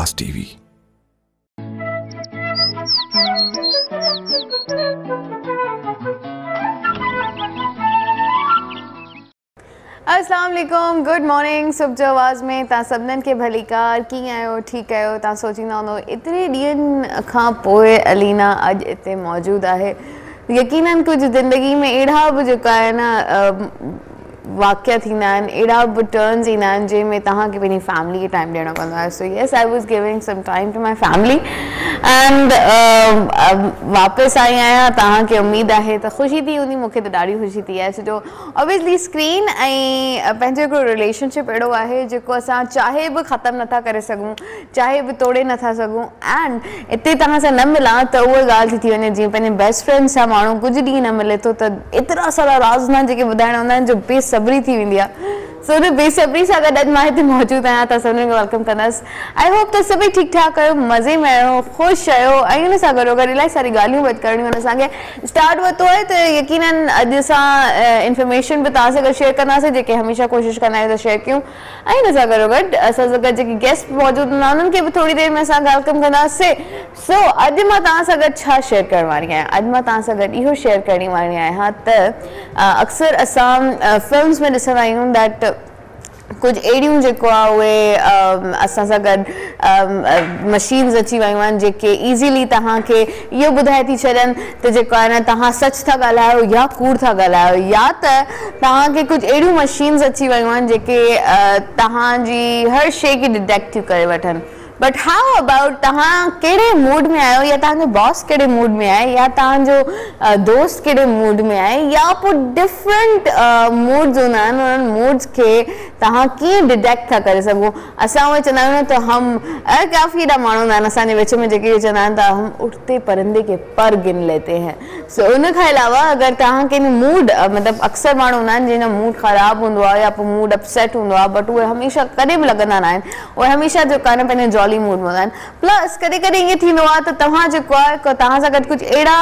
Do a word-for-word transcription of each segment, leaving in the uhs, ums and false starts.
सुबहवास TV. अस्सलाम वालेकुम, good morning. सुबह आवाज़ में तव्हां सभिनीनि खे भलीकार, कीअं आहियो? ठीकु आहियो? तव्हां सोचींदा हूंदो एतिरे ॾींहंनि खां पोइ अलीना अॼु हिते मौजूदु आहे। यकीनन कुझु ज़िंदगी में अहिड़ा बि जेका आहे न वाक़िया थींदा आहिनि, अहिड़ा बि टर्न्स ईंदा आहिनि जंहिंमें तव्हांखे पंहिंजी फैमिली खे टाइम ॾियणो पवंदो आहे। So yes, I was giving some time to my family and वापसि आई आहियां। तव्हांखे उमेदु आहे त ख़ुशी थी हूंदी, मूंखे त ॾाढी ख़ुशी थी आहे। छो ऑब्वियसली स्क्रीन ऐं पंहिंजो हिकिड़ो रिलेशनशिप अहिड़ो आहे जेको असां चाहे बि ख़तमु नथा करे सघूं, चाहे बि तोड़े नथा सघूं। एंड हिते तव्हां सां न मिलां त उहा ॻाल्हि थी थी वञे जीअं पंहिंजे बेस्ट फ्रेंड सां माण्हू कुझु ॾींहं न मिले थो त एतिरा सारा राज़ न जेके ॿुधाइणा हूंदा आहिनि जो बेसब्री थी वेंदी आहे। सो उन बेसब्री सां गॾु अॼु मां हिते मौजूदु आहियां, त सभिनी खे वेलकम कंदसि। आई होप त सभई ठीकु ठाक आहियो, मज़े में आहियो, ख़ुशि आहियो ऐं हुन सां गॾो गॾु इलाही सारी ॻाल्हियूं बि करणियूं आहिनि असांखे। स्टार्ट वरितो आहे त यकीनन अॼु असां इंफॉर्मेशन बि तव्हां सां गॾु शेयर कंदासीं, जेके हमेशह कोशिशि कंदा आहियूं त शेयर कयूं। ऐं हिन सां गॾो गॾु असां सां गॾु जेके गेस्ट मौजूदु हूंदा उन्हनि खे बि थोरी देरि में असां वेलकम कंदासीं। सो अॼु मां तव्हां सां गॾु छा शेयर करण वारी आहियां? अॼु मां तव्हां सां गॾु इहो शेयर करण वारी आहियां त अक्सर असां फिल्म्स में ॾिसंदा आहियूं दैट कुझु अहिड़ियूं जेको आहे उहे असां सां गॾु मशीन्स अची वियूं आहिनि जेके ईज़ीली तव्हांखे इहो ॿुधाए थी छॾनि त जेको आहे न तव्हां सच था ॻाल्हायो या कूड़ था ॻाल्हायो, या त तव्हांखे कुझु अहिड़ियूं मशीन्स अची वियूं आहिनि जेके तव्हांजी हर शइ खे डिटेक्ट थियूं करे वठनि। बट हाउ अबाउट तव्हां कहिड़े मूड में आहियो, या तव्हांजो बॉस कहिड़े मूड में आहे, या तव्हांजो दोस्त कहिड़े मूड में आहे, या पोइ डिफरेंट मूड्स हूंदा आहिनि, उन्हनि मूड्स खे तव्हां कीअं डिटेक्ट था करे सघो। असां उहे चवंदा आहियूं त हम काफ़ी एॾा माण्हू हूंदा आहिनि असांजे विच में जेके चवंदा आहिनि त हम उठते परिंदे के पर गिन लेते हैं। सो उन खां अलावा अगरि तव्हां कंहिं मूड मतिलबु अक्सर माण्हू हूंदा आहिनि जंहिंजो मूड ख़राबु हूंदो आहे या पोइ मूड अपसेट हूंदो आहे, बट उहे हमेशह कॾहिं बि लॻंदा न आहिनि, उहे हमेशह जेको आहे न पंहिंजे जॉली मूड में हूंदा आहिनि। प्लस कॾहिं कॾहिं ईअं थींदो आहे त तव्हां जेको आहे तव्हां सां गॾु कुझु अहिड़ा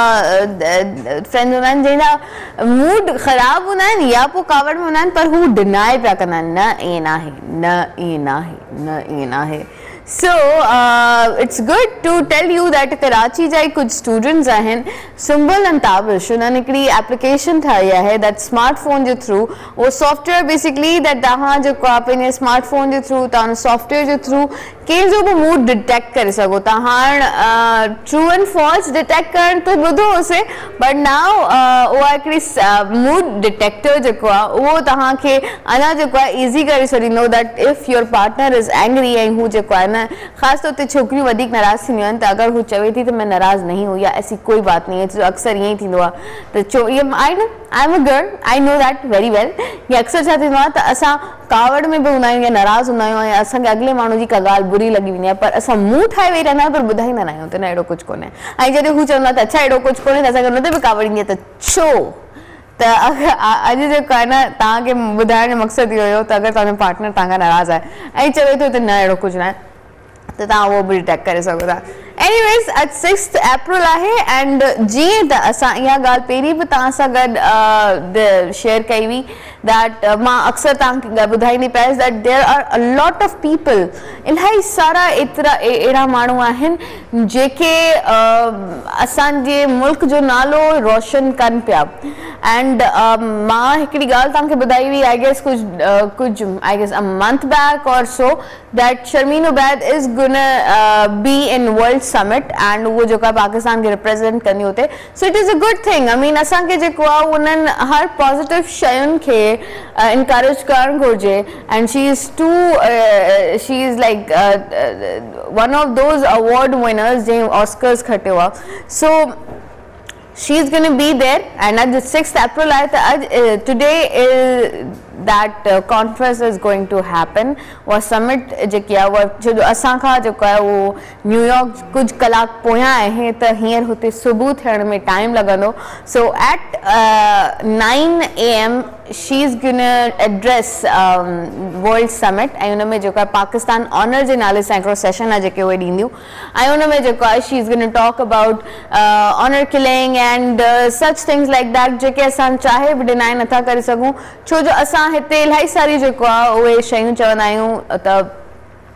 फ्रेंड्स हूंदा आहिनि जंहिंजा मूड ख़राबु हूंदा आहिनि या पोइ कावड़ में हूंदा आहिनि, पर हू डिनाए पिया कंदा आहिनि, न ईअं न आहे, न ईअं न आहे, न ईअं न आहे। So uh, it's good to tell you that Karachi जा कुछ स्टूडेंट्स आहिनि, सुंबल एंड ताबिश, उन्हनि हिकिड़ी एप्लीकेशन ठाही आहे दैट स्मार्टफोन जे थ्रू, उहो सॉफ्टवेयर बेसिकली दैट तव्हां जेको आहे पंहिंजे स्मार्टफोन जे थ्रू तव्हां सॉफ्टवेयर जे थ्रू कंहिंजो बि मूड डिटेक्ट करे सघो था। हाणे ट्रू एंड फॉल्स डिटेक्ट करण त ॿुधो होसीं, बट नाउ उहा हिकिड़ी मूड डिटेक्टर जेको आहे उहो तव्हांखे अञा जेको आहे ईज़ी करे छॾींदो that if your partner is angry ऐं हू जेको आहे न ख़ासि तौर ते छोकिरियूं वधीक नाराज़ थींदियूं आहिनि, त अगरि हू चवे थी त मैं नाराज़ नहीं हूँ या ऐसी कोई बात नहीं है, जो अक्सर ईअं ई थींदो आहे त चो इहो I know I am a girl, I know that very well. या अक्सर छा थींदो आहे त असां कावड़ में बि हूंदा आहियूं या नाराज़ हूंदा आहियूं ऐं असांखे अॻिले माण्हू जी का ॻाल्हि बुरी लॻी वेंदी आहे, पर असां मुंहुं ठाहे वेही रहंदा आहियूं पर ॿुधाईंदा न आहियूं त न अहिड़ो कुझु कोन्हे। ऐं जॾहिं हू चवंदा त अच्छा अहिड़ो कुझु कोन्हे त असांखे हुन ते बि कावड़ ईंदी आहे त छो। त अॼु जेको आहे न तव्हांखे ॿुधाइण जो मक़सदु इहो हुयो त अगरि तव्हांजो पार्टनर तव्हांखां नाराज़ आहे ऐं चवे थो त न अहिड़ो कुझु न आहे त तव्हां उहो बि डिटेक्ट करे सघो था। एनीवेज़ अॼु सिक्स्थ अप्रैल आहे एंड जीअं त असां इहा ॻाल्हि पहिरीं बि तव्हां सां गॾु शेयर कई हुई दैट मां अक्सर तव्हांखे ॿुधाईंदी पियसि that there are a lot of people, इलाही सारा एतिरा अहिड़ा माण्हू आहिनि जेके असांजे मुल्क जो नालो रोशन कनि पिया। एंड मां हिकिड़ी ॻाल्हि तव्हांखे ॿुधाई हुई आई गेस कुझु कुझु I guess a month back or so that Sharmeen Obaid is gonna be in world summit and उहो जेको आहे पाकिस्तान खे रिप्रेज़ेंट कंदी हुते। So it is a good thing. I mean असांखे जेको आहे उन्हनि हर पॉज़िटिव शयुनि खे इनकरेज करणु घुरिजे and she is to she is like one of those award winners जंहिं ऑस्कर्स खटियो आहे। सो she is going to be there and at the sixth April I uh, today is that uh, conference is going to happen or summit जेकी आहे वो जो असांखां जेको आहे वो न्यूयॉर्क कुछ कलाक पोयां आहे त हींअर हुते सुबुह थियण में टाइम लॻंदो। so at uh, nine A M she is going to address um, world summit ऐं उन में जेको आहे पाकिस्तान ऑनर जे नाले सां हिकिड़ो सेशन आहे जेके उहे ॾींदियूं ऐं उन में जेको आहे she is going to talk about uh, honor killing and uh, such things like that जेके असां चाहे बि डिनाए नथा करे सघूं छो जो असां हिते इलाही सारी जेको आहे उहे शयूं चवंदा आहियूं त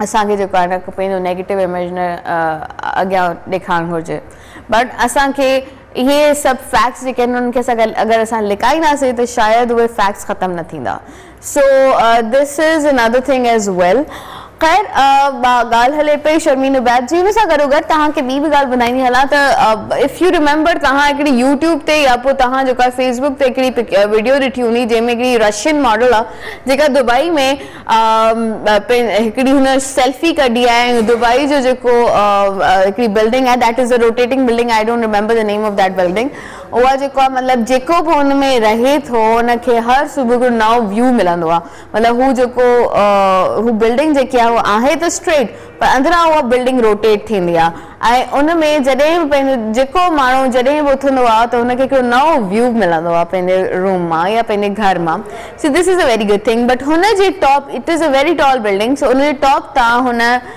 असांखे जेको आहे न पंहिंजो नेगेटिव इमेज न अॻियां ॾेखारणु घुरिजे बट असांखे इहे सभु फैक्ट्स जेके आहिनि उन्हनि खे असां अगरि असां लिकाईंदासीं त शायदि उहे फैक्ट्स ख़तमु न थींदा so this is another thing as well ख़ैर ॻाल्हि हले पई शर्मीन बैद जी हुन सां गॾो गॾु तव्हांखे ॿी बि ॻाल्हि ॿुधाईंदी हलां त इफ़ यू रिमेंबर तव्हां हिकिड़ी यूट्यूब ते या पोइ तव्हां जेको आहे फेसबुक ते हिकिड़ी वीडियो ॾिठी हूंदी जंहिंमें हिकिड़ी रशियन मॉडल आहे जेका दुबई में हिकिड़ी हुन सेल्फी कढी आहे ऐं दुबई जो जेको हिकिड़ी बिल्डिंग आहे that is a rotating building I don't remember the name of that building उहा जेको आहे मतिलबु जेको बि हुन में रहे थो हुनखे हर सुबुह जो नओं व्यू मिलंदो आहे मतिलबु हू जेको हू बिल्डिंग जेकी आहे उहा आहे त स्ट्रेट पर अंदरां उहा बिल्डिंग रोटेट थींदी आहे ऐं उन में जॾहिं बि पंहिंजो जेको माण्हू जॾहिं बि उथंदो आहे त हुनखे हिकिड़ो नओं व्यू मिलंदो आहे पंहिंजे रूम मां या पंहिंजे घर मां so this is a very good thing but हुन जे top it is a very tall building so उन जे टॉप तां हुन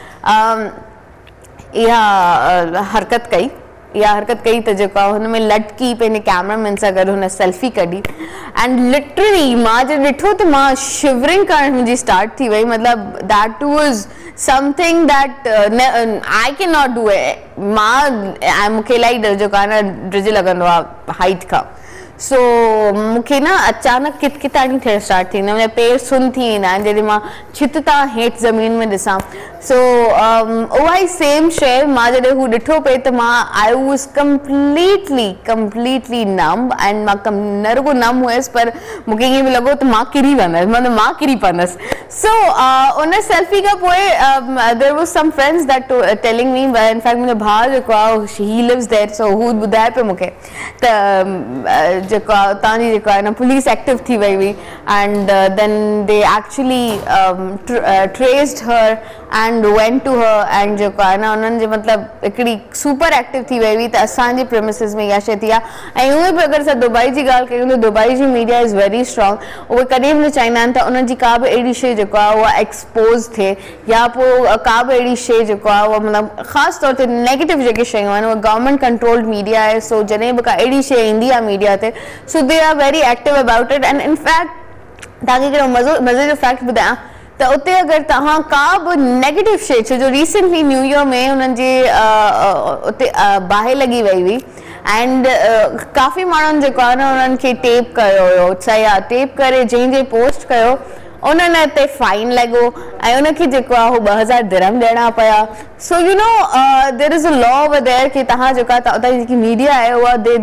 इहा हरकत कई इहा हरकत कई त जेको आहे हुन में लटकी पंहिंजे कैमरामैन सां गॾु हुन सेल्फी कढी एंड लिटरली मां जॾहिं ॾिठो त मां शिवरिंग करणु मुंहिंजी स्टार्ट थी वई मतिलबु that was something that I can not do it मां मूंखे इलाही जेको आहे न ड्रिज लॻंदो आहे हाइट खां सो मूंखे न अचानक किटकिटाणी थियणु स्टार्ट थी वेंदी आहे मुंहिंजा पेर सुन थी वेंदा आहिनि जॾहिं मां छित तां हेठि ज़मीन में ॾिसां सो उहा ई सेम शइ मां जॾहिं हू ॾिठो पिए त मां I was completely completely numb and मां कम न रुगो नम हुयसि पर मूंखे ईअं बि लॻो त मां किरी वेंदसि मतिलबु मां किरी पवंदसि सो उन सेल्फी खां पोइ there was some friends that telling me in fact मुंहिंजो भाउ जेको आहे ही लिव्स देयर सो हू ॿुधाए पियो मूंखे त जेको आहे उतां जी जेको आहे न पुलिस एक्टिव थी वई हुई and then they actually traced her and went to her and जेको आहे न उन्हनि जे मतिलबु हिकिड़ी सुपर एक्टिव थी वई हुई त असांजे प्रेमिसिस में इहा शइ थी आहे ऐं उहे बि अगरि असां दुबई जी ॻाल्हि कयूं त दुबई जी मीडिया इज़ वेरी स्ट्रॉन्ग उहे कॾहिं बि न चाहींदा आहिनि त उन्हनि जी का बि अहिड़ी शइ जेको आहे उहा एक्सपोज़ थिए या पोइ का बि अहिड़ी शइ जेको आहे उहा मतिलबु ख़ासि तौर ते नेगेटिव जेके शयूं आहिनि उहा गवर्नमेंट कंट्रोल्ड मीडिया आहे सो जॾहिं बि का अहिड़ी शइ ईंदी आहे मीडिया ते so they are very active about it and in fact ताकि हिकिड़ो मज़ो मज़े जो फैक्ट ॿुधायां त उते अगरि तव्हां का बि नेगेटिव शइ छो जो रिसेंटली न्यू ईयर में हुननि जे उते बाहि लॻी वई हुई एंड काफ़ी माण्हुनि जेको आहे न उन्हनि खे टेप कयो हुयो छा टेप करे जंहिं पोस्ट कयो उन्हनि ते फाइन लॻो ऐं उनखे जेको आहे उहो ॿ हज़ार दिरहम ॾियणा पिया सो you know there is a law over there की तव्हां जेको आहे उतां जी जेकी मीडिया आहे उहा दे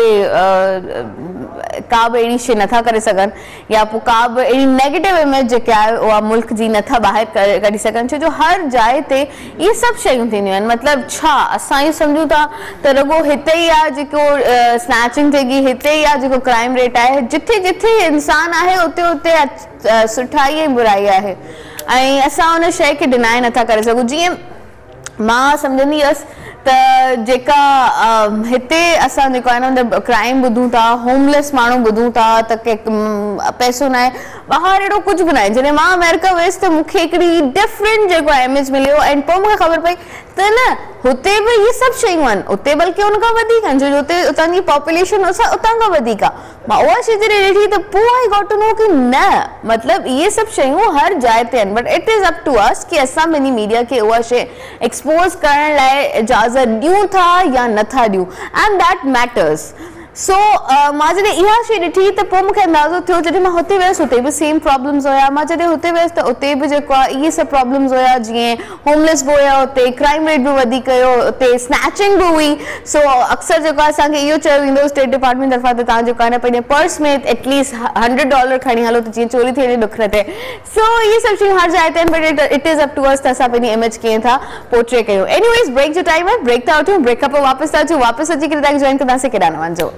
उहे का बि अहिड़ी शइ नथा करे सघनि या पोइ का बि अहिड़ी नेगेटिव इमेज जेके आहे उहा मुल्क जी नथा ॿाहिरि कढी सघनि छो जो हर जाइ ते इहे सभु शयूं थींदियूं आहिनि मतिलबु छा असां इहो सम्झूं था त रुगो हिते ई आहे जेको स्नैचिंग थिए थी हिते ई आहे जेको क्राइम रेट आहे जिथे जिथे इंसानु आहे उते उते सुठाई ऐं बुराई आहे ऐं असां उन शइ खे डिनाए नथा करे सघूं जीअं मां सम्झंदी हुअसि त जेका हिते असां जेको आहे न क्राइम ॿुधूं था होमलेस माण्हू ॿुधूं था त के पैसो न आहे ॿाहिरि अहिड़ो कुझु बि न आहे जॾहिं मां अमेरिका वियसि त मूंखे हिकिड़ी डिफरेंट जेको इमेज मिलियो ऐं पोइ मूंखे ख़बर पई त न हुते बि इहे सभु शयूं आहिनि उते बल्कि उन खां वधीक आहिनि छो जो हुते उतां जी पॉपुलेशन उतां खां वधीक आहे मां उहा शइ जॾहिं ॾिठी त पोइ आई गॉट टू नो की न मतिलबु इहे सभु शयूं हर जाइ ते आहिनि but it is up to us की असां पंहिंजी मीडिया खे उहा शइ एक्सपोज़ करण लाइ इजाज़त ॾियूं था या नथा ॾियूं एंड दैट मैटर्स सो मां जॾहिं इहा शइ ॾिठी त पोइ मूंखे अंदाज़ो थियो जॾहिं मां हुते वियसि हुते बि सेम प्रॉब्लम्स हुया मां जॾहिं हुते वियसि त उते बि जेको आहे इहे सभु प्रॉब्लम्स हुया जीअं होमलेस बि हुया हुते क्राइम रेट बि वधीक हुयो हुते स्नैचिंग बि हुई सो अक्सर जेको आहे असांखे इहो चयो वेंदो स्टेट डिपार्टमेंट तरफ़ां त तव्हां जेको आहे न पंहिंजे पर्स में एटलीस्ट हंड्रेड डॉलर खणी हलो त जीअं चोरी थिए ॾुख न थिए सो इहे सभु शयूं हर जाइ ते आहिनि but it is up to us त असां पंहिंजी इमेज कीअं था पोर्ट्रे कयूं एनीवेज़ ब्रेक जो टाइम आहे ब्रेक था वठूं ब्रेक खां पोइ वापसि था अचूं वापसि अची करे तव्हांखे जॉइन कंदासीं केॾांहुं न वञिजो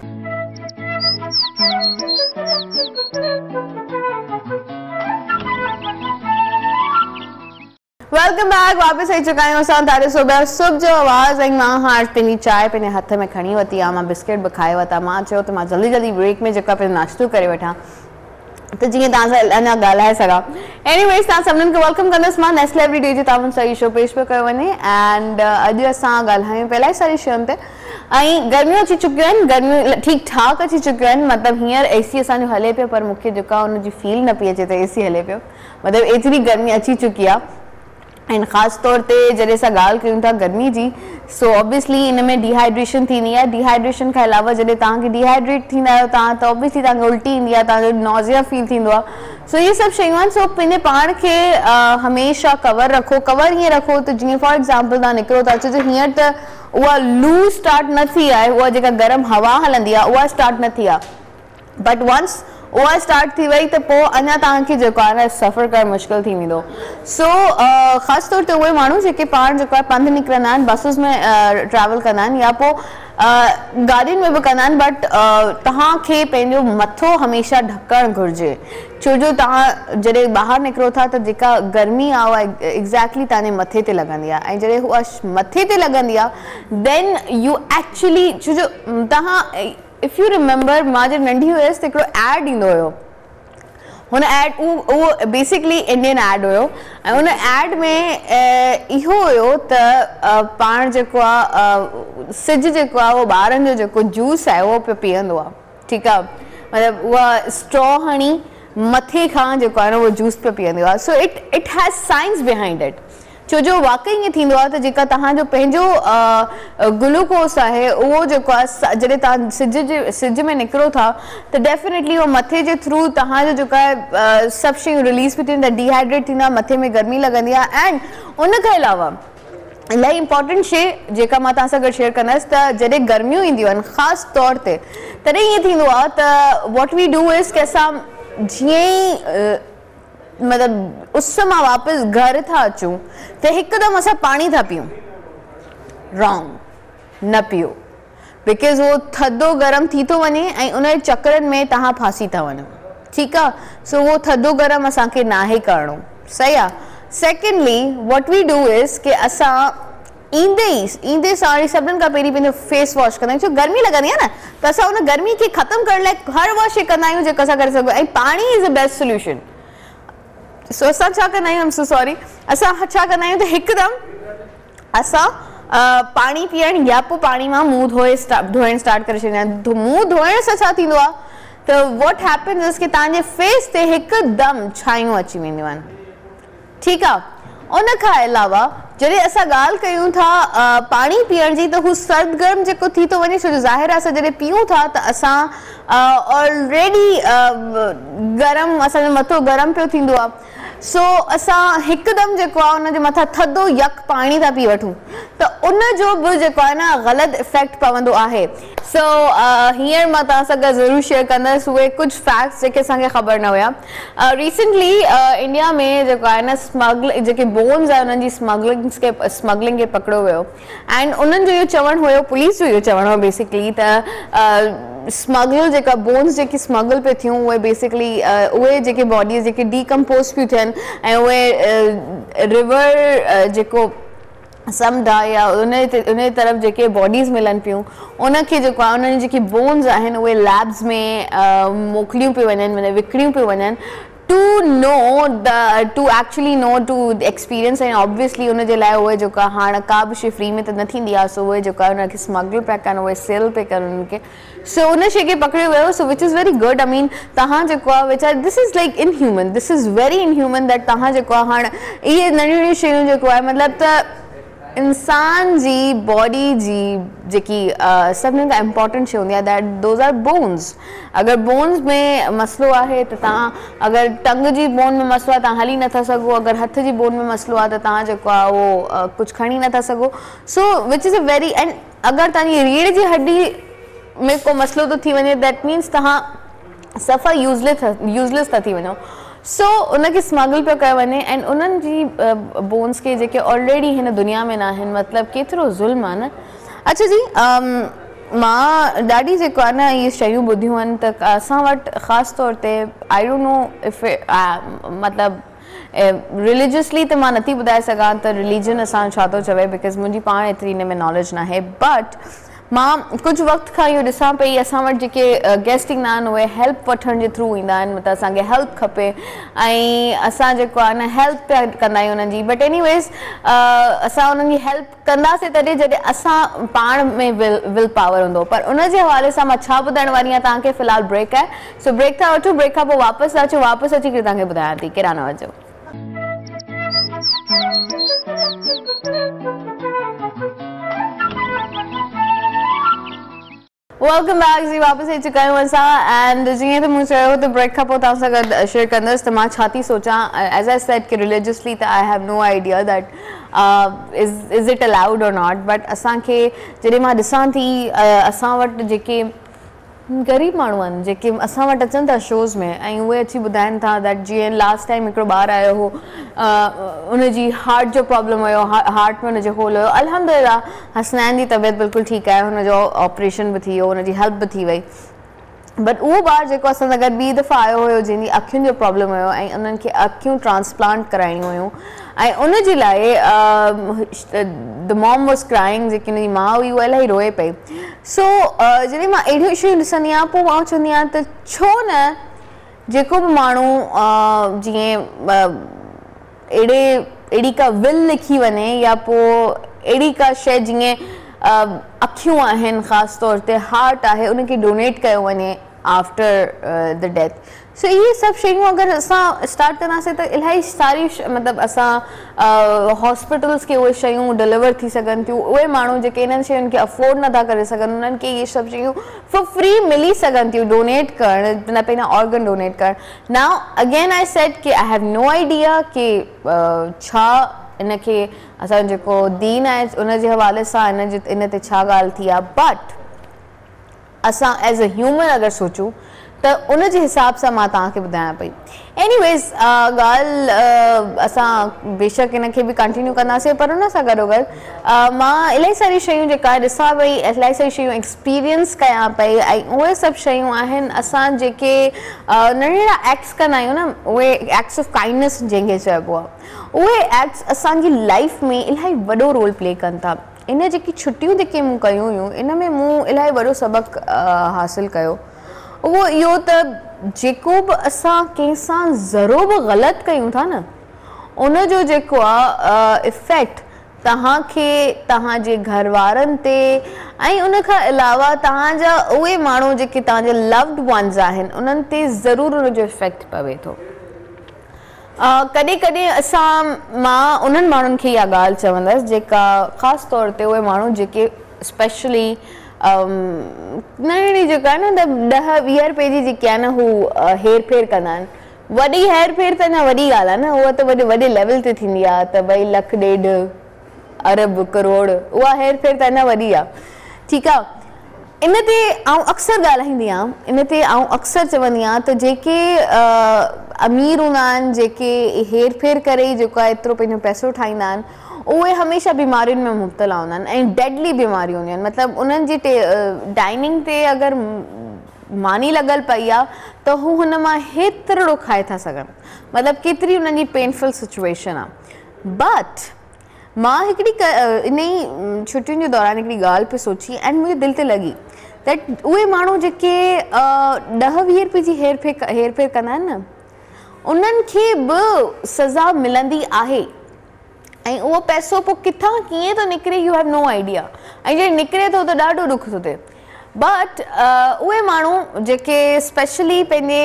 वेलकम बैक वापस आई चुका आहियूं असां तारे सुबुह सुबुह जो आवाज़ ऐं मां हाणे पंहिंजी चांहि पंहिंजे हथ में खणी वरिती आहे मां बिस्किट बि खाए वरिता मां चयो त मां जल्दी जल्दी ब्रेक में जेको आहे पंहिंजो नाश्तो करे वठां त जीअं तव्हां सां अञा ॻाल्हाए सघां एनीवेज़ तव्हां सभिनीनि खे वेलकम कंदसि मां नेस्ले एवरी डे जे तव्हां सां इहो शो पेश पियो कयो वञे एंड अॼु असां ॻाल्हायूं पिया इलाही सारी शयुनि ते ऐं गर्मियूं अची चुकियूं आहिनि गर्मियूं ठीकु ठाक अची चुकियूं आहिनि मतिलबु हींअर ए सी असांजो हले पियो पर मूंखे जेका हुनजी फील न पई अचे त ए सी हले पियो मतिलबु एतिरी गर्मी अची चुकी आहे एंड ख़ासि तौर ते जॾहिं असां ॻाल्हि कयूं था गर्मी जी, सो ऑब्वियसली इन में डिहाइड्रेशन थींदी आहे। डिहाइड्रेशन खां अलावा जॾहिं तव्हांखे डिहाइड्रेट थींदा आहियो तव्हां त ऑब्वियसली तव्हांखे उल्टी ईंदी आहे, तव्हांजो नॉज़िया फील थींदो आहे। सो इहे सभु शयूं आहिनि। सो पंहिंजे पाण खे हमेशह कवर रखो। कवर ईअं रखो त जीअं फॉर एग्ज़ाम्पल तव्हां निकिरो था, छो जो हींअर त उहा लू स्टार्ट न थी आहे, उहा जेका गर्म हवा हलंदी आहे उहा स्टार्ट न थी आहे, बट वंस उहा स्टार्ट थी वई त पोइ अञा तव्हांखे जेको आहे न सफ़र करणु मुश्किल थी वेंदो। सो ख़ासि तौर ते उहे माण्हू जेके पाण जेको आहे पंधु निकिरंदा आहिनि, बसिस में ट्रैवल कंदा आहिनि या पोइ गाॾियुनि में बि कंदा आहिनि, बट तव्हांखे पंहिंजो मथो हमेशह ढकणु घुरिजे, छो जो तव्हां जॾहिं ॿाहिरि निकिरो था त जेका गर्मी आहे उहा एग्ज़ैक्टली तव्हांजे मथे ते लॻंदी आहे, ऐं जॾहिं उहा मथे ते लॻंदी आहे देन यू एक्चुअली, छो जो तव्हां इफ यू रिमेंबर मां जॾहिं नंढी हुयसि त हिकिड़ो एड ईंदो हुयो, हुन एड उहो उहो बेसिकली इंडियन एड हुयो, ऐं हुन एड में इहो हुयो त पाण जेको आहे सिज जेको आहे उहो ॿारनि जो जेको जूस आहे उहो पियो पीअंदो आहे, ठीकु आहे, मतिलबु उहा स्ट्रॉ हणी मथे खां जेको आहे न उहो जूस पियो पीअंदो आहे। So it it has science behind it, छो जो वाक़ई ईअं थींदो आहे त जेका तव्हांजो पंहिंजो ग्लूकोस आहे उहो जेको आहे जॾहिं तव्हां सिज जे सिज में निकिरो था त डेफिनेटली उहो मथे जे थ्रू तव्हांजो जेको आहे सभु शयूं रिलीज़ बि थींदा, डिहाइड्रेट थींदा, मथे में गर्मी लॻंदी आहे। एंड उन खां अलावा इलाही इंपॉर्टेंट शइ जेका मां तव्हां सां गॾु शेयर कंदसि त जॾहिं गर्मियूं ईंदियूं आहिनि ख़ासि तौर ते, तॾहिं ईअं थींदो आहे त वॉट वी डू इज़ की असां जीअं ई मतिलबु उस मां वापसि घर था अचूं त हिकदमि असां पाणी था पियूं। रॉन्ग, न पियो, बिकॉज़ उहो थधो गरम थी थो वञे ऐं उन जे चकरनि में तव्हां फासी था वञो, ठीकु आहे। सो उहो थधो गरम असांखे नाहे करिणो, सही आहे। Secondly what we do is की असां ईंदे ई ईंदे सां सभिनीनि खां पहिरीं पंहिंजो फेस वॉश कंदा आहियूं, छो गर्मी लॻंदी आहे न, त असां उन गर्मी खे ख़तमु करण लाइ हर उहा शइ कंदा आहियूं जेको असां करे सघूं, ऐं पाणी is the best solution. So असां छा कंदा आहियूं, आई एम सो सॉरी, असां छा कंदा आहियूं त हिकदमि असां पाणी पीअण या पोइ पाणी मां मुंहुं धोए धोइणु स्टार्ट करे छॾींदा आहियूं। मुंहुं धोइण सां छा थींदो आहे त वॉट हैपन्स इज़ की तव्हांजे फेस ते हिकदमि छायूं अची वेंदियूं आहिनि, ठीकु आहे। उन खां अलावा जॾहिं असां ॻाल्हि कयूं था पाणी पीअण जी, त हू सर्द गर्म जेको थी थो वञे, छो जो ज़ाहिर आहे असां जॾहिं पीऊं था त असां ऑलरेडी गरम, असांजो मथो गरम पियो थींदो आहे। सो असां हिकदमि जेको आहे उनजे मथां थधो यक पाणी था पी वठूं त उन जो बि जेको आहे न ग़लति इफेक्ट पवंदो आहे। सो हींअर मां तव्हां सां गॾु ज़रूरु शेयर कंदसि उहे कुझु फैक्ट्स जेके असांखे ख़बर न हुया। रिसेंटली इंडिया में जेको आहे न स्मगल जेके बोन्स आहे उन्हनि जी स्मगलिंग्स खे स्मगलिंग खे पकड़ियो वियो, एंड उन्हनि जो इहो चवणु हुयो, पुलिस जो इहो चवणु हुयो बेसिकली त स्मगल जेका बोन्स जेकी स्मगल पे थियूं उहे बेसिकली उहे जेके बॉडीज़ जेके डीकम्पोज पियूं थियनि ऐं उहे रिवर जेको समुंड आहे या उन उन तरफ़ जेके बॉडीज़ मिलनि पियूं उनखे जेको आहे उन्हनि जेकी बोन्स आहिनि उहे लैब्स में मोकिलियूं पियूं वञनि, माना विकिणियूं पियूं वञनि to know the to actually know to experience, ऐं ऑब्वियसली उनजे लाइ उहे जेका हाणे का बि शइ फ्री में त न थींदी आहे, सो उहे जेका उनखे स्मगल पिया कनि, उहे सेल पिया कनि उन्हनि खे। सो उन शइ खे पकड़ियो वियो, so which is very good. I mean तव्हां जेको आहे वीचार this is like inhuman, this is very inhuman that तव्हां जेको आहे हाणे इहे नंढियूं नंढियूं शयूं जेको आहे मतिलबु त इंसान जी बॉडी जी जेकी सभिनी खां इम्पॉर्टेंट शइ हूंदी आहे दैट दोज़ आर बोन्स। अगरि बोन्स में मसइलो आहे त तव्हां अगरि टंग जी बोन में मसइलो आहे तव्हां हली नथा सघो, अगरि हथ जी बोन में मसइलो आहे त तव्हां जेको आहे उहो कुझु खणी नथा सघो। सो which is a very, and अगरि तव्हांजी रीढ़ जी हड्डी में को मसइलो थो थी वञे दैट मीन्स तव्हां सफ़ा यूज़लेस यूज़लेस था थी वञो। सो उनखे स्मगल पियो कयो वञे, ऐं उन्हनि जी बोन्स खे जेके ऑलरेडी हिन दुनिया में न आहिनि, मतिलबु केतिरो ज़ुल्म आहे न। अच्छा जी, मां ॾाढी जेको आहे न इहे शयूं ॿुधियूं आहिनि त असां वटि ख़ासि तौर ते आई डोंट नो इफ मतिलबु रिलीजियसली त मां नथी ॿुधाए सघां त रिलीजन असां छा थो चवे, बिकॉज़ मुंहिंजी पाण एतिरी हिन में नॉलेज न आहे, बट मां कुझु वक़्तु खां इहो ॾिसां पई असां वटि जेके गेस्ट ईंदा आहिनि उहे हेल्प वठण जे थ्रू ईंदा आहिनि, मतिलबु असांखे हेल्प खपे ऐं असां जेको आहे न हेल्प पिया कंदा आहियूं उन्हनि जी, बट एनीवेज़ असां उन्हनि जी हेल्प कंदासीं तॾहिं जॾहिं असां पाण में विल विल पावर हूंदो। पर उन जे हवाले सां मां छा ॿुधाइण वारी आहियां तव्हांखे, फ़िलहालु ब्रेक आहे, सो ब्रेक था वठूं, ब्रेक खां पोइ वापसि अचो, वापसि अची करे तव्हांखे ॿुधायां थी, केॾा न वञो। वेलकम बैक जी, वापस अची चुका आहियूं असां एंड जीअं त मूं चयो त ब्रेक खां पोइ तव्हां सां गॾु शेयर कंदसि त मां छा थी सोचां एज़ आई सेड कि रिलीजियसली त I have no idea that is is it allowed or not, but असांखे जॾहिं मां ॾिसां थी असां वटि जेके ग़रीब माण्हू आहिनि जेके असां वटि अचनि था शोज़ में ऐं उहे अची ॿुधाइनि था दैट जीअं लास्ट टाइम हिकिड़ो ॿारु आयो हो उनजी हार्ट जो प्रॉब्लम हुयो, हार्ट में हुनजो होल हुयो, अल्हम्दुलिल्लाह हसनैन जी तबियत बिल्कुलु ठीकु आहे, हुनजो ऑपरेशन बि थी वियो, हुनजी हेल्प बि थी वई, बट उहो ॿारु जेको असां सां गॾु ॿी दफ़ा आयो हुयो जंहिंजी अखियुनि जो प्रॉब्लम हुयो ऐं उन्हनि खे अखियूं ट्रांसप्लांट कराइणियूं हुयूं ऐं उनजे लाइ द मॉम वॉज क्राइंग, जेकी हुनजी माउ हुई उहा इलाही रोए पई। सो जॾहिं मां अहिड़ियूं शयूं ॾिसंदी आहियां पोइ मां चवंदी आहियां त छो न जेको बि माण्हू जीअं अहिड़े अहिड़ी का विल लिखी वञे या पोइ अहिड़ी का शइ जीअं अखियूं आहिनि, ख़ासि तौर ते हार्ट आहे, उनखे डोनेट कयो वञे आफ्टर द डेथ। सो इहे सभु शयूं अगरि असां स्टार्ट कंदासीं त इलाही सारी मतिलबु असां हॉस्पिटल्स खे उहे शयूं डिलीवर थी सघनि थियूं, उहे माण्हू जेके इन्हनि शयुनि खे अफोर्ड नथा करे सघनि उन्हनि खे इहे सभु शयूं फॉर फ्री मिली सघनि थियूं डोनेट करणु, न पंहिंजा ऑर्गन डोनेट करणु। नाउ अगेन आई सेड कि आई हैव नो आइडिया कि छा इनखे असांजो जेको दीन आहे उनजे हवाले सां इन जे इन ते छा ॻाल्हि थी आहे, बट असां एज़ अ ह्यूमन अगरि सोचूं त उनजे हिसाब सां मां तव्हांखे ॿुधायां पई। एनीवेज़ ॻाल्हि असां बेशक इनखे बि कंटिन्यू कंदासीं, पर उन सां गॾोगॾु मां इलाही सारी शयूं जेका ॾिसां पई, इलाही सारी शयूं एक्सपीरियंस कयां पई ऐं उहे सभु शयूं आहिनि असां जेके नंढड़ा एक्ट्स कंदा आहियूं न, उहे एक्ट्स ऑफ काइंडनेस जंहिंखे चइबो आहे, उहे एक्ट्स असांजी लाइफ में इलाही वॾो रोल प्ले कनि था। इन जेकी छुटियूं जेके मूं कयूं हुयूं इन में मूं इलाही वॾो सबक़ु हासिलु कयो, उहो इहो त जेको बि असां कंहिंसां ज़रो बि ग़लति कयूं था न उनजो जेको आहे इफ़ेक्ट तव्हांखे तव्हांजे घर वारनि ते ऐं उनखां अलावा तव्हांजा उहे माण्हू जेके तव्हांजा लव्ड वन्स आहिनि उन्हनि ते ज़रूरु उनजो इफ़ेक्ट पवे थो। कॾहिं कॾहिं असां मां उन्हनि माण्हुनि खे इहा ॻाल्हि चवंदसि जेका ख़ासि तौर ते उहे माण्हू जेके स्पेशली नंढड़ी जेका आहे न ॾह वीह रुपए जी जेकी आहे न हू हेर फेर कंदा आहिनि, वॾी हेर फेर त अञा वॾी ॻाल्हि आहे न, उहा त वॾे वॾे लेवल ते थींदी आहे त भई लख ॾेढ अरब करोड़, उहा हेर फेर त अञा वॾी आहे, ठीकु आहे। इन ते आउं अक्सर ॻाल्हाईंदी आहियां, इन ते आउं अक्सर चवंदी आहियां त जेके अमीर हूंदा आहिनि, जेके हेर फेर करे जेको आहे एतिरो पंहिंजो पैसो ठाहींदा आहिनि, उहे हमेशा बीमारियुनि में मुब्तला हूंदा आहिनि ऐं डेडली बीमारियूं हूंदियूं आहिनि। मतिलबु उन्हनि जी टे डाइनिंग ते अगरि मानी लॻल पई आहे त हू हुन मां हेतिरो खाए था सघनि, मतिलबु केतिरी उन्हनि जी पेनफुल सिचुएशन आहे। बट मां हिकिड़ी इन ई छुटियुनि जे दौरान हिकिड़ी ॻाल्हि पे सोची ऐं मुंहिंजे दिलि ते लॻी दैट उहे माण्हू जेके ॾह वीह रुपए जी हेर फेर हेर फेर कंदा आहिनि न उन्हनि खे बि सज़ा मिलंदी आहे ऐं उहो पैसो पोइ किथां कीअं थो निकिरे यू हैव नो आइडिया, ऐं जॾहिं निकिरे थो त ॾाढो ॾुख थो थिए। बट उहे माण्हू जेके स्पेशली पंहिंजे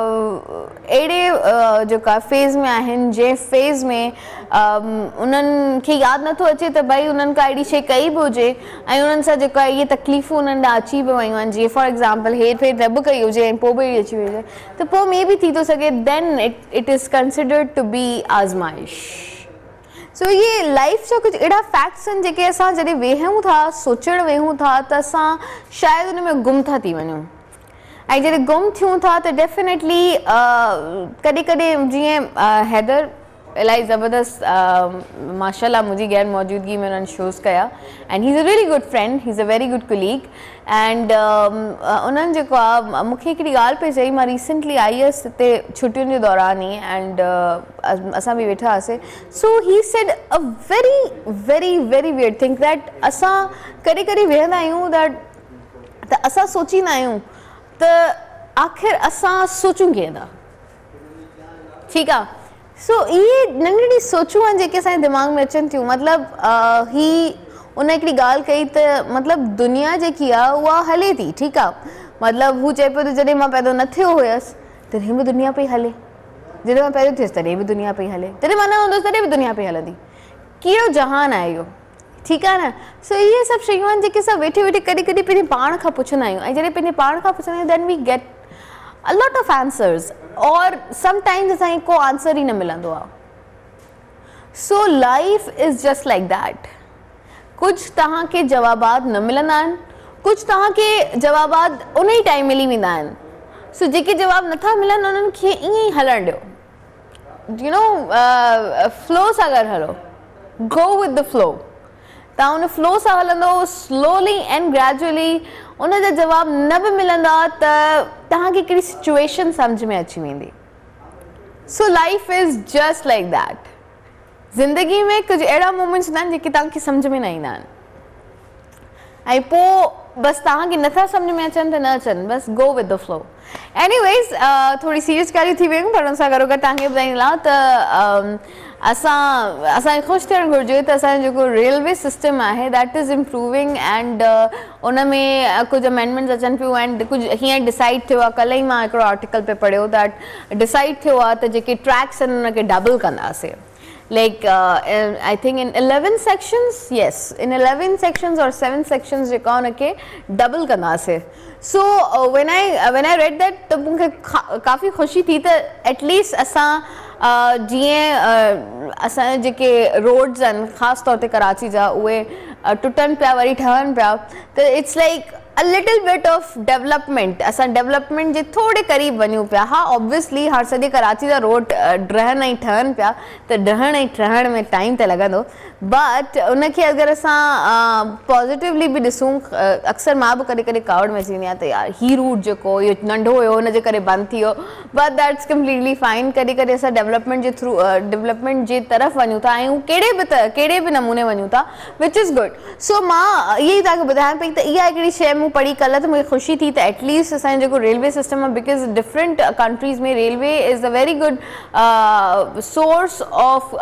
अहिड़े जेका फेज़ में आहिनि जंहिं फेज़ में उन्हनि खे यादि नथो अचे त भई उन्हनि का अहिड़ी शइ कई बि हुजे ऐं उन्हनि सां जेका इहे तकलीफ़ूं उन्हनि ॾांहुं अची बि वियूं आहिनि, जीअं फॉर एग्ज़ाम्पल हेर फेर न बि कई हुजे ऐं पोइ बि अची वई हुजे त पोइ मे बि थी थो सघे then it it is considered to be आज़माइश। सो इहे लाइफ जा कुझु अहिड़ा फैक्ट्स आहिनि जेके असां जॾहिं वेहूं था सोचणु वेहूं था त असां शायदि उन में गुम था थी वञूं ऐं जॾहिं गुम थियूं था त डेफिनेटली कॾहिं कॾहिं जीअं हैदर इलाही ज़बरदस्त माशाल्लाह मुंहिंजी गैर मौजूदगी में उन्हनि शोज़ कया and he is a very good friend, he is a very good colleague and उन्हनि जेको आहे मूंखे हिकिड़ी ॻाल्हि पई चई, मां रिसेंटली आई हुअसि हिते छुटियुनि जे दौरान ई एंड असां बि वेठा हुआसीं। So he said a very very very weird thing that असां कॾहिं कॾहिं वेहंदा आहियूं दैट त असां सोचींदा आहियूं त आख़िर असां सोचूं कीअं था, ठीकु आहे। सो इहे नंढड़ी सोचूं आहिनि जेके असांजे दिमाग़ में अचनि थियूं। मतिलबु ही उन हिकिड़ी ॻाल्हि कई त मतिलबु दुनिया जेकी आहे उहा हले थी, ठीकु आहे। मतिलबु हू चए पियो त जॾहिं मां पैदा न थियो हुयसि तॾहिं बि दुनिया पई हले, जॾहिं मां पैदा थियसि तॾहिं बि दुनिया पई हले, तॾहिं मां न हूंदसि तॾहिं बि दुनिया पई हलंदी। कहिड़ो जहान आहे इहो, ठीक है ना। सो ये सब शयूं आहिनि जेके असां वेठे वेठे कॾहिं कॾहिं पंहिंजे पाण खां पुछंदा आहियूं, ऐं जॾहिं पंहिंजे पाण खां पुछंदा आहियूं then we get a lot of answers, और समटाइम्स असांखे को आंसर ई न मिलंदो आहे। So life is just like that, कुछ तव्हांखे जवाबात न मिलंदा आहिनि, कुछ तव्हांखे जवाबात उन ई टाइम मिली वेंदा आहिनि। सो जेके जवाब नथा मिलनि उन्हनि खे ईअं ई हलणु ॾियो, यू नो फ्लो सां गॾु हलो, गो विद द फ्लो। तव्हां उन फ्लो सां हलंदो, स्लोली एंड ग्रेजुअली उन जा जवाब न बि मिलंदा त तव्हांखे हिकिड़ी सिचुएशन सम्झ में अची वेंदी। So life is just like that. ज़िंदगी में कुछ अहिड़ा मोमेंट्स हूंदा आहिनि जेके तव्हांखे सम्झ में न ईंदा आहिनि, ऐं पोइ बसि तव्हांखे नथा सम्झ में अचनि त न अचनि, बसि go with the flow. Anyways थोड़ी सीरियस ॻाल्हियूं थी वियूं, पर हुन सां गॾो गॾु तव्हांखे ॿुधाईंदी लाइ त असां असांखे ख़ुशि थियणु घुरिजे त असांजो जेको रेलवे सिस्टम आहे दैट इज़ इम्प्रूविंग, एंड उन में कुझु अमेंडमेंट्स अचनि पियूं, एंड कुझु हीअं डिसाइड थियो आहे, कल्ह ई मां हिकिड़ो आर्टिकल पे पढ़ियो दैट डिसाइड थियो आहे त जेके ट्रैक्स आहिनि उनखे डबल कंदासीं। Like uh, I think in eleven sections, yes, in eleven sections or seven sections जेका उनखे डबल कंदासीं। So uh, when I uh, when I read that त मूंखे काफ़ी ख़ुशी थी त एटलीस्ट असां uh, जीअं uh, असांजे जेके रोड्स आहिनि ख़ासि तौर ते कराची जा उहे uh, टुटनि पिया वरी ठहनि पिया, त it's like a little bit of development, असां डेवलपमेंट जे थोड़े क़रीब वञूं पिया। हा ऑब्वियसली हर सॼे कराची जा रोड ड्रहनि ऐं ठहनि पिया त ड्रहण ऐं ठहण में टाइम त लॻंदो, बट उनखे अगरि असां पॉज़िटिवली बि ॾिसूं, अक्सर मां बि कॾहिं कॾहिं कावड़ में अची वेंदी आहियां त यार ही रूट जेको इहो नंढो हुयो हुनजे करे बंदि थी वियो, बट दैट्स कम्पलीटली फाइन। कॾहिं कॾहिं असां डेवलपमेंट जे थ्रू डेवलपमेंट जे तरफ़ वञूं था, ऐं कहिड़े बि त कहिड़े बि नमूने वञूं था, विच इज़ गुड। सो मां इहे ई तव्हांखे ॿुधायां पई त इहा हिकिड़ी शइ मूं पढ़ी कल्ह त मूंखे ख़ुशी थी त एटलीस्ट असांजो जेको रेलवे सिस्टम आहे, बिकॉज़ डिफरेंट कंट्रीज़ में railway is a very good source of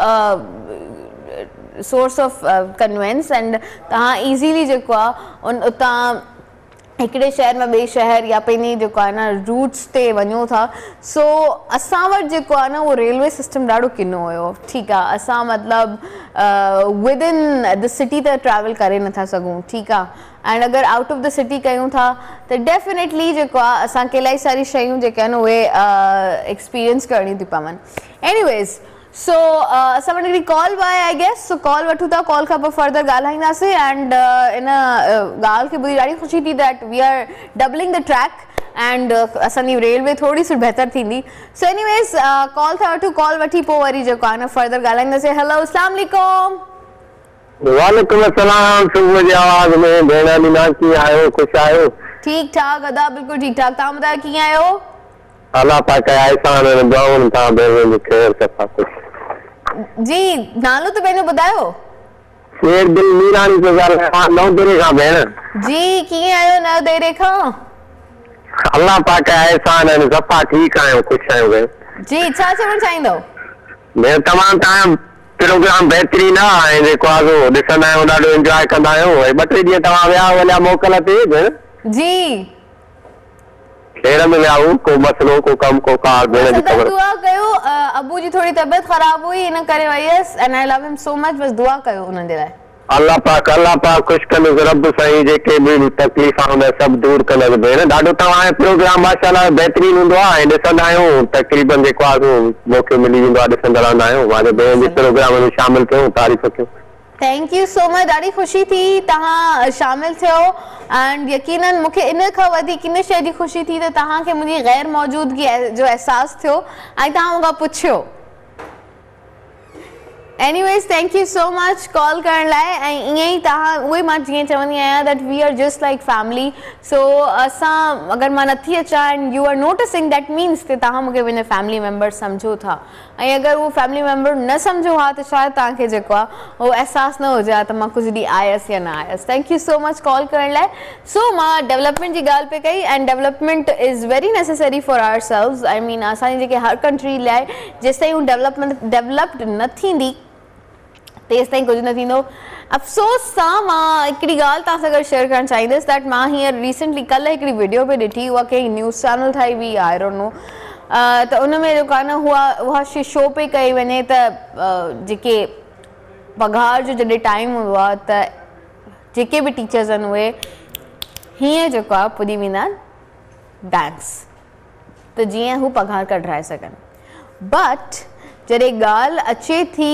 source of conveyance, and तव्हां ईज़ीली जेको आहे उन उतां हिकिड़े शहर में ॿिए शहर या पंहिंजी जेको आहे न रूट्स ते वञो था। सो असां वटि जेको आहे न उहो रेलवे सिस्टम ॾाढो किनो हुयो, ठीकु आहे, असां मतिलबु विद इन द सिटी त ट्रैवल करे नथा सघूं, ठीकु आहे, एंड अगरि आउट ऑफ द सिटी कयूं था त डेफिनेटली जेको आहे असांखे इलाही सारी शयूं जेके आहिनि उहे एक्सपीरियंस करणी थियूं पवनि। एनीवेज़ सो असां वटि हिकिड़ी कॉल बि आहे आई गेस, सो कॉल वठूं था, कॉल खां पोइ फर्दर ॻाल्हाईंदासीं, एंड इन ॻाल्हि खे ॿुधी ॾाढी ख़ुशी थी that we are doubling the track, and असांजी रेलवे थोड़ी सी बहितर थींदी। सो एनीवेज़ कॉल था वठूं, कॉल वठी पोइ वरी जेको आहे न फर्दर ॻाल्हाईंदासीं। हेलो अस्सलाम वालेकुम। वालेकुम अस्सलाम, सुबुह जी आवाज़ में भेण मीना, कीअं आहियो, ख़ुशि आहियो? ठीक ठाक अदा, बिल्कुलु ठीक ठाक, तव्हां ॿुधायो कीअं आहियो? अल्लाह पाक एहसान ऐं दुआउनि सां भेण जी ख़ैर सफ़ा कुझु। जी नालो त पंहिंजो ॿुधायो। शेर दिल मीरानी थो ॻाल्हायां, नओं दरे खां भेण। जी कीअं आहियो नओं दरे खां? अल्लाह पाक एहसान ऐं सफ़ा ठीकु आहियूं, ख़ुशि आहियूं भेण। जी छा चवणु चाहींदव? भेण तमामु तव्हां प्रोग्राम बहितरीन आहे, ऐं जेको आहे सो ॾिसंदा आहियूं, ॾाढो इंजॉय कंदा आहियूं, ऐं ॿ टे ॾींहं तव्हां विया वलिया मोकल ते भेण? जी खेर में विया हूं, को मसलो, को कम, को कार, भेण जी ख़बर। दुआ कयो, अबू जी थोड़ी तबियत ख़राब हुई इन करे वई हुयसि, and I love him so much, बस दुआ कयो उन जे लाइ। अल्लाह पाक अल्लाह पाक ख़ुशि कंदुसि, रब साईं जेके बि तकलीफ़ हूंदा सभु दूर कंदुसि भेण। ॾाढो तव्हांजो प्रोग्राम माशाल्लाह बहितरीन हूंदो आहे, ऐं ॾिसंदा आहियूं, तक़रीबन जेको आहे मौक़ो मिली वेंदो आहे, ॾिसंदा रहंदा आहियूं, मुंहिंजे भेण जे प्रोग्राम में शामिल थियूं, तारीफ़ कयूं। थैंक यू सो मच, ॾाढी ख़ुशी थी तव्हां शामिल थियो, एंड यकीनन मूंखे इन खां वधीक इन शइ जी ख़ुशी थी त तव्हांखे मुंहिंजी गैर मौजूदगी जो एहसासु थियो ऐं तव्हां मूंखां पुछियो। Anyways thank you so much call करण लाइ, ऐं ईअं ई तव्हां उहे मां जीअं चवंदी आहियां that we are just like family. So असां अगरि मां नथी अचां and you are noticing that means कि तव्हां मूंखे पंहिंजा फैमिली मेंबर सम्झो था, ऐं अगरि उहो फैमिली मेंबर न सम्झो हा त शायदि तव्हांखे जेको आहे उहो अहसासु न हुजे हा त मां कुझु ॾींहुं आयसि या न आयसि। Thank you so much call करण लाइ। सो मां डेवलपमेंट जी ॻाल्हि पे कई, and development is very necessary for ourselves. I mean असांजी जेके हर कंट्री लाइ जेसि ताईं हू डेवलपमेंट डेवलप्ड न थींदी तेसि ताईं कुझु न थींदो। अफ़सोस सां मां हिकिड़ी ॻाल्हि तव्हां सां गॾु शेयर करणु चाहींदसि दैट मां हींअर रिसेंटली कल्ह हिकिड़ी वीडियो पे ॾिठी, उहा कंहिं न्यूज़ चैनल ठाही हुई, आई डोंट नो, त उन में जेको आहे न उहा उहा शो पे कई वञे त जेके पघार जो जॾहिं टाइम हूंदो आहे त जेके बि टीचर्स आहिनि उहे हीअं जेको आहे पुॼी वेंदा आहिनि बैंक्स त जीअं हू पघार कढाए सघनि। बट जॾहिं ॻाल्हि अचे थी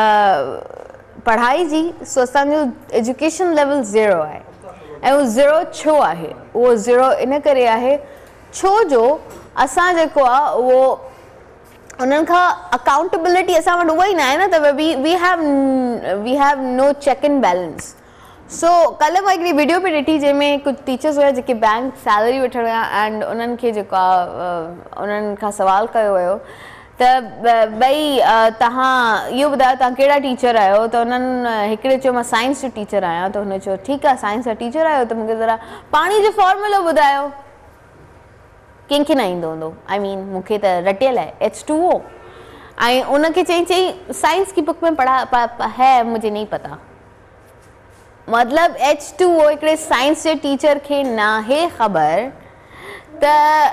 पढ़ाई जी, सो असांजो एजुकेशन लेवल ज़ीरो आहे। ऐं उहो ज़ीरो छो आहे? उहो ज़ीरो इन करे आहे छो जो असां जेको आहे उहो उन्हनि खां अकाउंटेबिलिटी असां वटि उहा ई न आहे न, त we we have we have no check and balance. So कल्ह मां हिकिड़ी वीडियो पे ॾिठी जंहिंमें कुझु टीचर्स हुया जेके बैंक सैलरी वठण विया एंड उन्हनि खे जेको आहे उन्हनि खां सवाल कयो वियो त भई तव्हां इहो ॿुधायो तव्हां कहिड़ा टीचर आहियो? त उन्हनि हिकिड़े चयो मां साइंस जो टीचर आहियां। त हुन चयो ठीकु आहे, साइंस जा टीचर आहियो त मूंखे ज़रा पाणी जो फॉर्मूलो ॿुधायो। कंहिंखे न ईंदो हूंदो, आई मीन मूंखे त रटियल आहे एच टू ओ। ऐं उनखे चई चई साइंस की बुक में पढ़ा है मुझे नहीं पता। मतलब एच टू ओ हिकिड़े साइंस जे टीचर खे नाहे ख़बर त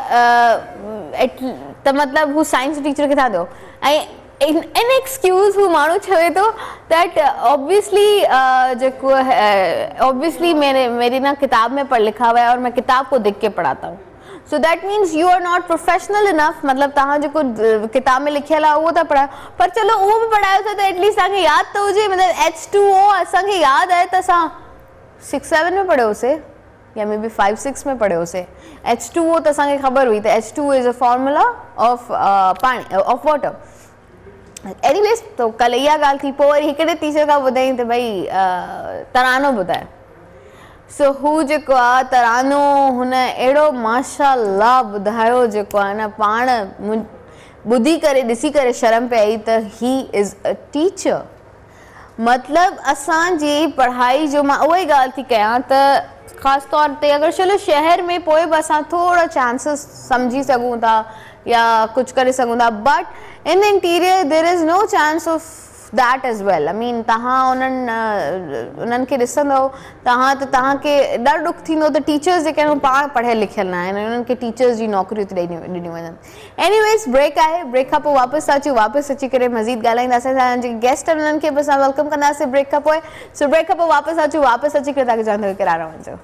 त मतिलबु हू साइंस टीचर किथां थियो? ऐं इन एक्सक्यूज़ हू माण्हू चवे थो दैट ऑब्वियसली जेको ऑब्वियसली मेरे मेरी ना किताब में पढ़ लिखा हुआ है और मैं किताब को देख के पढ़ाता हूँ। So that means you are not professional enough. मतलब तव्हां जेको किताब में लिखियल आहे उहो था पढ़ायो, पर चलो उहो बि पढ़ायो था त एटलीस्ट तव्हांखे यादि त हुजे। मतिलबु एच टू ओ असांखे यादि आहे त असां सिक्स सेवन में पढ़ियोसीं या मे बी फाइव सिक्स में पढ़ियोसीं। एच टू ओ त असांखे ख़बर हुई त H two O is a formula of पाणी ऑफ वाटर। एनीवेज़ त कल्ह इहा ॻाल्हि थी। पोइ वरी हिकिड़े टीचर खां ॿुधाईं त भई तरानो ॿुधाए। सो हू जेको आहे तरानो हुन अहिड़ो माशाअल्लाह ॿुधायो जेको आहे न पाण ॿुधी करे ॾिसी करे शर्म पे आई त ही इज़ अ टीचर। मतिलबु असांजी पढ़ाई जो मां उहा ई ॻाल्हि थी कयां त ख़ासि तौर ते अगरि चलो शहर में पोइ बि असां थोरा चांसिस सम्झी सघूं था या कुझु करे सघूं था, but in interior there is no chance of that as well. I mean तव्हां उन्हनि उन्हनि खे ॾिसंदव तव्हां त तव्हांखे ॾाढो ॾुख थींदो त टीचर्स जेके आहिनि पाण पढ़ियल लिखियल न आहिनि, उन्हनि खे टीचर्स जी नौकरियूं थी ॾिनियूं ॾिनियूं वञनि। एनीवेज़ ब्रेक आहे, ब्रेक खां पोइ वापसि अचूं, वापसि अची करे मज़ीद ॻाल्हाईंदासीं। असां जेके गेस्ट आहिनि उन्हनि खे बि असां वेलकम कंदासीं ब्रेक खां पोइ। सो ब्रेक खां पोइ वापसि अचूं, वापसि अची करे तव्हांखे चवंदो किरानो वञिजो।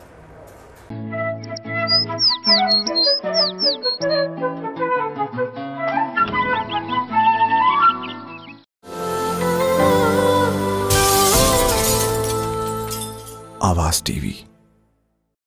आवाज टीवी।